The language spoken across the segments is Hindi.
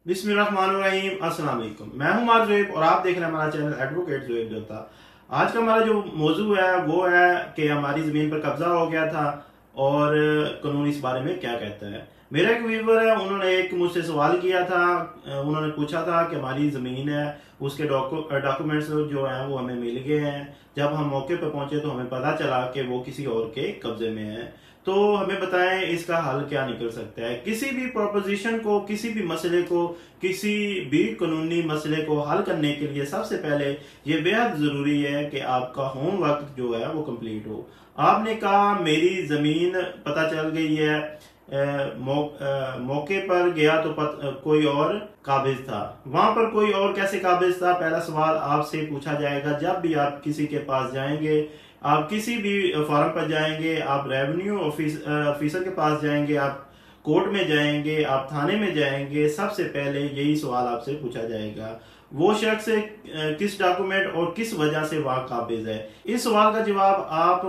बिस्मिल्लाहिर्रहमानिर्रहीम। अस्सलाम वालेकुम। मैं हूं मार ज़ोएब और आप देख रहे हैं हमारा चैनल एडवोकेट ज़ोएब जोता। आज का हमारा जो मौजू है वो है कि हमारी ज़मीन पर कब्जा हो गया था और कानून इस बारे में क्या कहता है। मेरा एक व्यूवर है, उन्होंने एक मुझसे सवाल किया था। उन्होंने पूछा था कि हमारी ज़मीन है, उसके डॉक्यूमेंट्स जो हैं वो हमें मिल गए हैं। जब हम मौके पर पहुंचे तो हमें पता चला कि वो किसी और के कब्जे में है। तो हमें बताएं इसका हल क्या निकल सकता है। किसी भी प्रोपोजिशन को, किसी भी मसले को, किसी भी कानूनी मसले को हल करने के लिए सबसे पहले ये बेहद जरूरी है कि आपका होमवर्क जो है वो कंप्लीट हो। आपने कहा मेरी जमीन पता चल गई है, मौके पर गया तो कोई और काबिज था। वहां पर कोई और कैसे काबिज था, पहला सवाल आपसे पूछा जाएगा। जब भी आप किसी के पास जाएंगे, आप किसी भी फॉर्म पर जाएंगे, आप रेवेन्यू ऑफिसर के पास जाएंगे, आप कोर्ट में जाएंगे, आप थाने में जाएंगे, सबसे पहले यही सवाल आपसे पूछा जाएगा, वो शख्स किस डॉक्यूमेंट और किस वजह से वहां काबिज है। इस सवाल का जवाब आप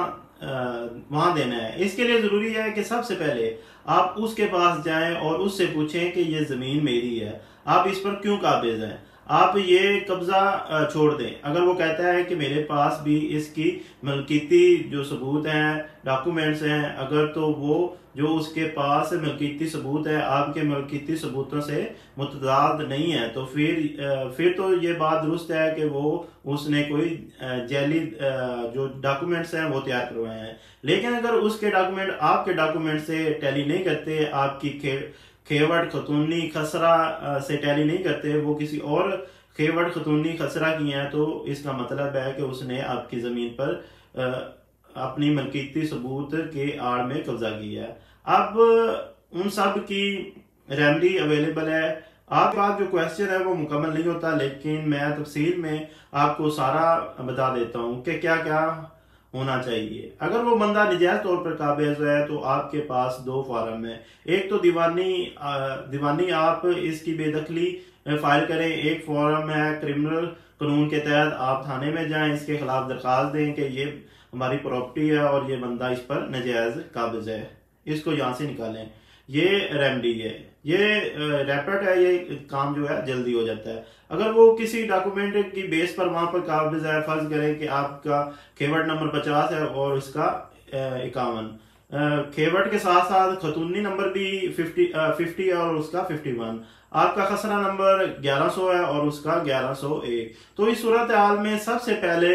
वहां देना है। इसके लिए जरूरी है कि सबसे पहले आप उसके पास जाएं और उससे पूछें कि ये जमीन मेरी है, आप इस पर क्यों काबिज हैं, आप ये कब्जा छोड़ दें। अगर वो कहता है कि मेरे पास भी इसकी मलकीती जो सबूत हैं, डॉक्यूमेंट्स हैं, अगर तो वो जो उसके पास मलकीती सबूत है आपके मलकीती सबूतों से मुतदाद नहीं है, तो फिर तो ये बात दुरुस्त है कि वो उसने कोई जैली जो डॉक्यूमेंट्स हैं वो तैयार करवाए हैं। लेकिन अगर उसके डॉक्यूमेंट आपके डॉक्यूमेंट से टैली नहीं करते, आपकी खेवट खतूनी खसरा से टैली नहीं करते, वो किसी और खेवट खतूनी खसरा की हैं, तो इसका मतलब है कि उसने आपकी जमीन पर अपनी मलकीती सबूत के आड़ में कब्जा किया है। अब उन सब की रेमडी अवेलेबल है। आपके पास जो क्वेश्चन है वो मुकम्मल नहीं होता, लेकिन मैं तफसील में आपको सारा बता देता हूँ कि क्या क्या होना चाहिए। अगर वो बंदा नजायज तौर पर काबिज है तो आपके पास दो फॉर्म है। एक तो दीवानी आप इसकी बेदखली फाइल करें। एक फॉर्म है क्रिमिनल कानून के तहत, आप थाने में जाएं, इसके खिलाफ दरखास्त दें कि ये हमारी प्रॉपर्टी है और ये बंदा इस पर नजायज काबिज है, इसको यहाँ से निकालें। ये रेमडी है, ये रैपिड है, ये काम जो है जल्दी हो जाता है। अगर वो किसी डॉक्यूमेंट की बेस पर वहां पर काबिज है, फर्ज करें कि आपका खेवट नंबर 50 है और इसका 51, खेवट के साथ साथ खतूनी नंबर भी 50 है और उसका 51, आपका खसरा नंबर 1100 है और उसका 1101। तो इस सूरत हाल में सबसे पहले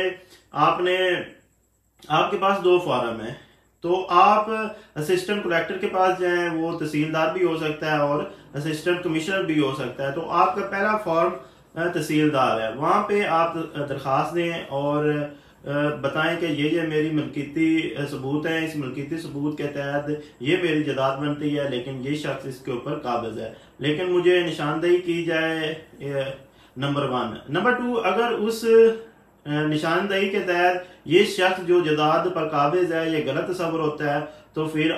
आपके पास दो फॉर्म है, तो आप असिस्टेंट कलेक्टर के पास जाएं, वो तहसीलदार भी हो सकता है और असिस्टेंट कमिश्नर भी हो सकता है। तो आपका पहला फॉर्म तहसीलदार है, वहां पे आप दरखास्त दें और बताएं कि ये मेरी मलकीती सबूत है, इस मलकीती सबूत के तहत ये मेरी जायदाद बनती है, लेकिन ये शख्स इसके ऊपर काबिज है, लेकिन मुझे निशानदेही की जाए नंबर 1। नंबर 2, अगर उस निशानदेही के तहत ये शख्स जो जायदाद पर काबिज है ये गलत तस्वर होता है, तो फिर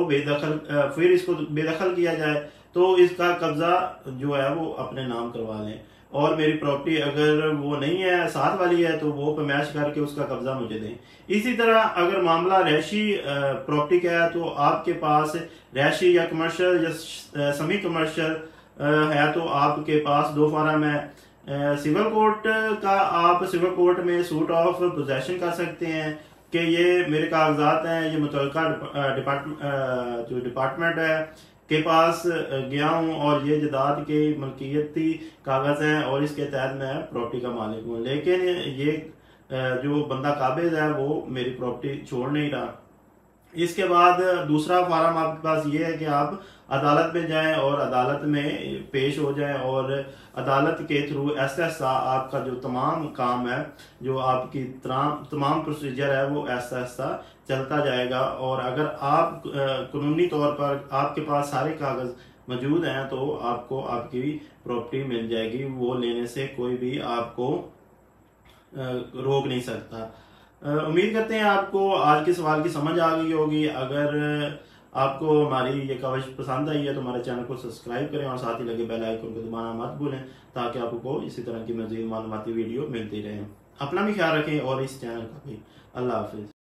इसको बेदखल किया जाए, तो इसका कब्जा जो है वो अपने नाम करवा लें। और मेरी प्रॉपर्टी अगर वो नहीं है, साथ वाली है, तो वो पैमाइश करके उसका कब्जा मुझे दें। इसी तरह अगर मामला रैशी प्रॉपर्टी का है, तो आपके पास रैशी या कमर्शियल या सेमी कमर्शियल है, तो आपके पास दो फॉर्म है। सिविल कोर्ट का आप सिविल कोर्ट में सूट ऑफ पोजेशन कर सकते हैं कि ये मेरे कागजात हैं, ये मुतल्लिका जो डिपार्टमेंट है के पास गया हूं और ये जायदाद के मलकियती कागज हैं और इसके तहत मैं प्रॉपर्टी का मालिक हूं, लेकिन ये जो बंदा काबिज है वो मेरी प्रॉपर्टी छोड़ नहीं रहा। इसके बाद दूसरा फॉर्म आपके पास ये है कि आप अदालत में जाएं और अदालत में पेश हो जाएं और अदालत के थ्रू ऐसा आपका जो तमाम काम है, जो आपकी तमाम प्रोसीजर है, वो ऐसा चलता जाएगा। और अगर आप कानूनी तौर पर आपके पास सारे कागज मौजूद हैं तो आपको आपकी प्रॉपर्टी मिल जाएगी, वो लेने से कोई भी आपको रोक नहीं सकता। उम्मीद करते हैं आपको आज के सवाल की समझ आ गई होगी। अगर आपको हमारी ये कवच पसंद आई है तो हमारे चैनल को सब्सक्राइब करें और साथ ही लगे बेल आइकन को दबाना मत भूलें, ताकि आपको इसी तरह की मज़ीद मालूमाती वीडियो मिलती रहे। अपना भी ख्याल रखें और इस चैनल का भी। अल्लाह हाफिज।